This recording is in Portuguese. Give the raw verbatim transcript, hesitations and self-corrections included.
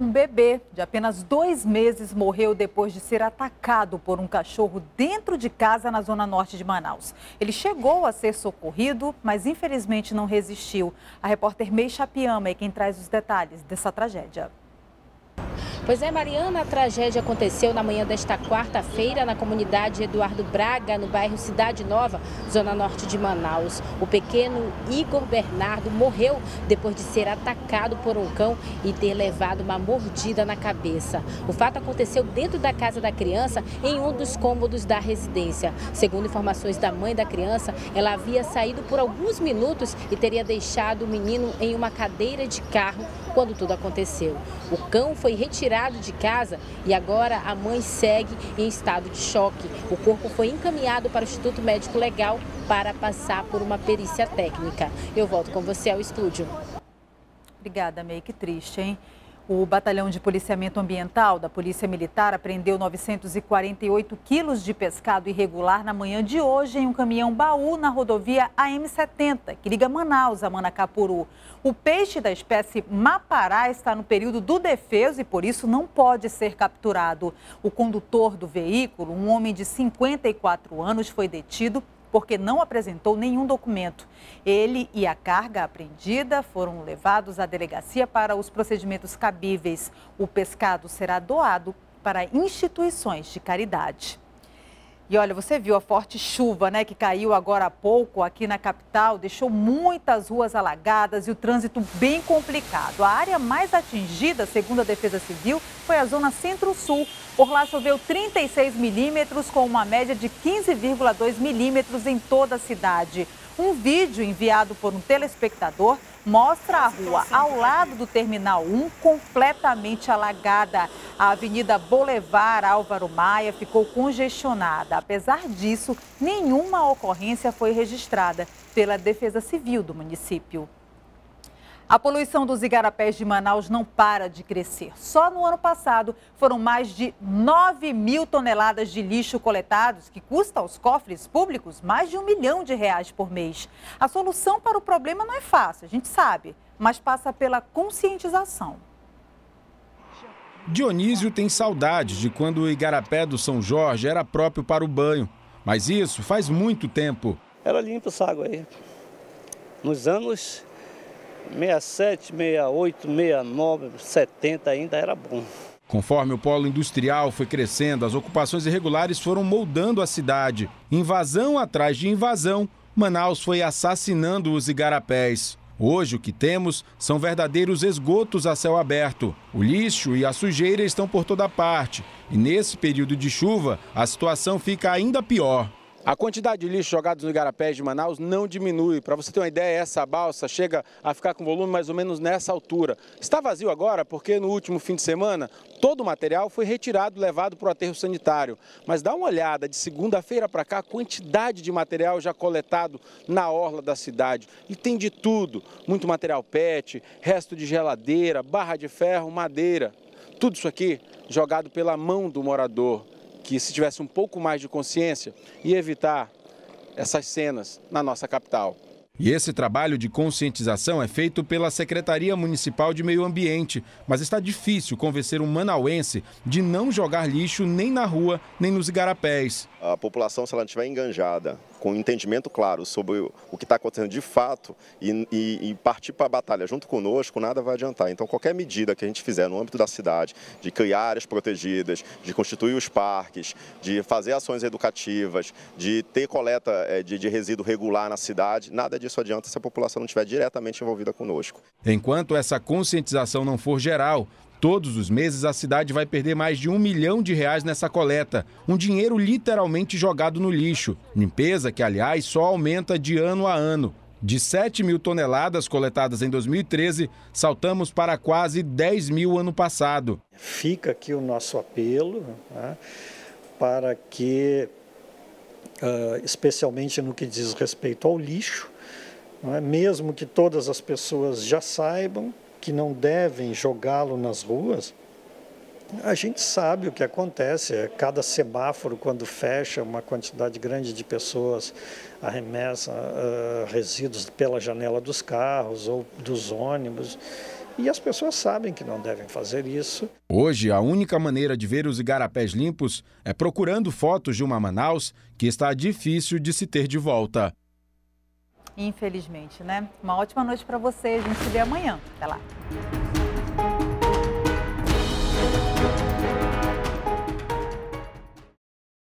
Um bebê de apenas dois meses morreu depois de ser atacado por um cachorro dentro de casa na zona norte de Manaus. Ele chegou a ser socorrido, mas infelizmente não resistiu. A repórter Meixa Piama é quem traz os detalhes dessa tragédia. Pois é, Mariana, a tragédia aconteceu na manhã desta quarta-feira na comunidade Eduardo Braga, no bairro Cidade Nova, zona norte de Manaus. O pequeno Igor Bernardo morreu depois de ser atacado por um cão e ter levado uma mordida na cabeça. O fato aconteceu dentro da casa da criança, em um dos cômodos da residência. Segundo informações da mãe da criança, ela havia saído por alguns minutos e teria deixado o menino em uma cadeira de carro quando tudo aconteceu. O cão foi retirado de casa e agora a mãe segue em estado de choque. O corpo foi encaminhado para o Instituto Médico Legal para passar por uma perícia técnica. Eu volto com você ao estúdio. Obrigada, Mei, que triste, hein? O Batalhão de Policiamento Ambiental da Polícia Militar apreendeu novecentos e quarenta e oito quilos de pescado irregular na manhã de hoje em um caminhão baú na rodovia A M setenta, que liga Manaus a Manacapuru. O peixe da espécie mapará está no período do defeso e por isso não pode ser capturado. O condutor do veículo, um homem de cinquenta e quatro anos, foi detido porque não apresentou nenhum documento. Ele e a carga apreendida foram levados à delegacia para os procedimentos cabíveis. O pescado será doado para instituições de caridade. E olha, você viu a forte chuva, né, que caiu agora há pouco aqui na capital, deixou muitas ruas alagadas e o trânsito bem complicado. A área mais atingida, segundo a Defesa Civil, foi a zona Centro-Sul. Por lá choveu trinta e seis milímetros, com uma média de quinze vírgula dois milímetros em toda a cidade. Um vídeo enviado por um telespectador mostra a rua ao lado do Terminal um completamente alagada. A Avenida Boulevard Álvaro Maia ficou congestionada. Apesar disso, nenhuma ocorrência foi registrada pela Defesa Civil do município. A poluição dos igarapés de Manaus não para de crescer. Só no ano passado foram mais de nove mil toneladas de lixo coletados, que custa aos cofres públicos mais de um milhão de reais por mês. A solução para o problema não é fácil, a gente sabe, mas passa pela conscientização. Dionísio tem saudades de quando o igarapé do São Jorge era próprio para o banho. Mas isso faz muito tempo. Era limpa essa água aí. Nos anos sessenta e sete, sessenta e oito, sessenta e nove, setenta ainda era bom. Conforme o polo industrial foi crescendo, as ocupações irregulares foram moldando a cidade. Invasão atrás de invasão, Manaus foi assassinando os igarapés. Hoje o que temos são verdadeiros esgotos a céu aberto. O lixo e a sujeira estão por toda parte. E nesse período de chuva, a situação fica ainda pior. A quantidade de lixo jogados no igarapés de Manaus não diminui. Para você ter uma ideia, essa balsa chega a ficar com volume mais ou menos nessa altura. Está vazio agora porque no último fim de semana todo o material foi retirado e levado para o aterro sanitário. Mas dá uma olhada de segunda-feira para cá a quantidade de material já coletado na orla da cidade. E tem de tudo, muito material pet, resto de geladeira, barra de ferro, madeira. Tudo isso aqui jogado pela mão do morador, que se tivesse um pouco mais de consciência, ia evitar essas cenas na nossa capital. E esse trabalho de conscientização é feito pela Secretaria Municipal de Meio Ambiente, mas está difícil convencer um manauense de não jogar lixo nem na rua, nem nos igarapés. A população, se ela estiver enganjada, com um entendimento claro sobre o que está acontecendo de fato e, e, e partir para a batalha junto conosco, nada vai adiantar. Então, qualquer medida que a gente fizer no âmbito da cidade, de criar áreas protegidas, de constituir os parques, de fazer ações educativas, de ter coleta de, de resíduo regular na cidade, nada disso adianta se a população não estiver diretamente envolvida conosco. Enquanto essa conscientização não for geral, todos os meses a cidade vai perder mais de um milhão de reais nessa coleta. Um dinheiro literalmente jogado no lixo. Limpeza que, aliás, só aumenta de ano a ano. De sete mil toneladas coletadas em dois mil e treze, saltamos para quase dez mil ano passado. Fica aqui o nosso apelo, né, para que, uh, especialmente no que diz respeito ao lixo, não é, mesmo que todas as pessoas já saibam que não devem jogá-lo nas ruas, a gente sabe o que acontece. Cada semáforo, quando fecha, uma quantidade grande de pessoas arremessa uh, resíduos pela janela dos carros ou dos ônibus. e as pessoas sabem que não devem fazer isso. Hoje, a única maneira de ver os igarapés limpos é procurando fotos de uma Manaus que está difícil de se ter de volta. Infelizmente, né? Uma ótima noite para você. A gente se vê amanhã. Até lá.